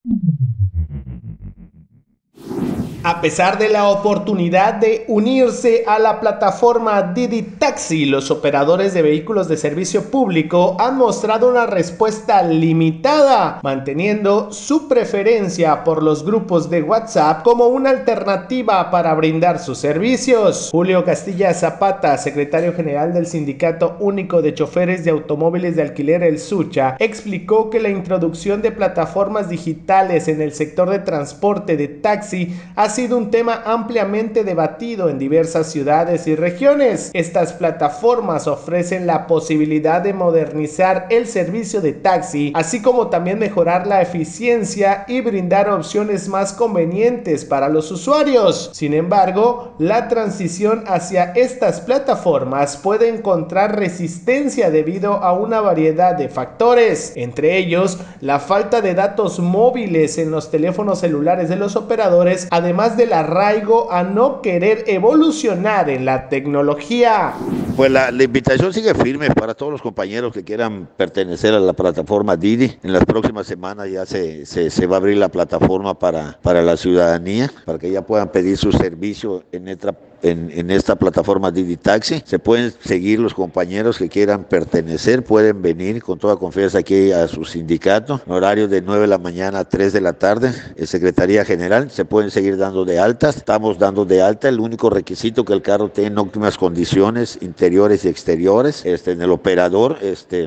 A pesar de la oportunidad de unirse a la plataforma Didi Taxi, los operadores de vehículos de servicio público han mostrado una respuesta limitada, manteniendo su preferencia por los grupos de WhatsApp como una alternativa para brindar sus servicios. Julio Castilla Zapata, secretario general del Sindicato Único de Choferes de Automóviles de Alquiler El Sucha, explicó que la introducción de plataformas digitales en el sector de transporte de taxi ha sido un tema ampliamente debatido en diversas ciudades y regiones. Estas plataformas ofrecen la posibilidad de modernizar el servicio de taxi, así como también mejorar la eficiencia y brindar opciones más convenientes para los usuarios. Sin embargo, la transición hacia estas plataformas puede encontrar resistencia debido a una variedad de factores, entre ellos la falta de datos móviles en los teléfonos celulares de los operadores, además del arraigo a no querer evolucionar en la tecnología. Pues la invitación sigue firme para todos los compañeros que quieran pertenecer a la plataforma Didi. En las próximas semanas ya se va a abrir la plataforma para la ciudadanía, para que ya puedan pedir su servicio en esta plataforma Didi Taxi. Se pueden seguir los compañeros que quieran pertenecer, pueden venir con toda confianza aquí a su sindicato, en horario de 9 de la mañana a 3 de la tarde, Secretaría General, se pueden seguir dando de alta, estamos dando de alta, el único requisito que el carro tenga en óptimas condiciones interiores y exteriores, en el operador,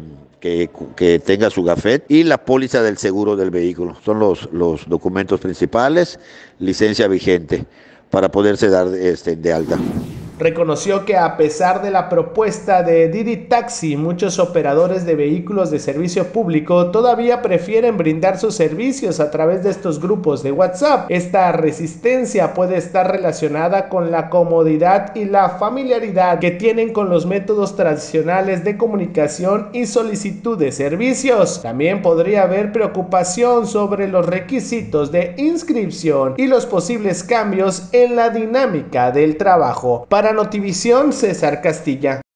que tenga su gafet y la póliza del seguro del vehículo, son los documentos principales, licencia vigente para poderse dar de alta. Reconoció que a pesar de la propuesta de Didi Taxi, muchos operadores de vehículos de servicio público todavía prefieren brindar sus servicios a través de estos grupos de WhatsApp. Esta resistencia puede estar relacionada con la comodidad y la familiaridad que tienen con los métodos tradicionales de comunicación y solicitud de servicios. También podría haber preocupación sobre los requisitos de inscripción y los posibles cambios en la dinámica del trabajo. Para Notivisión, César Castilla.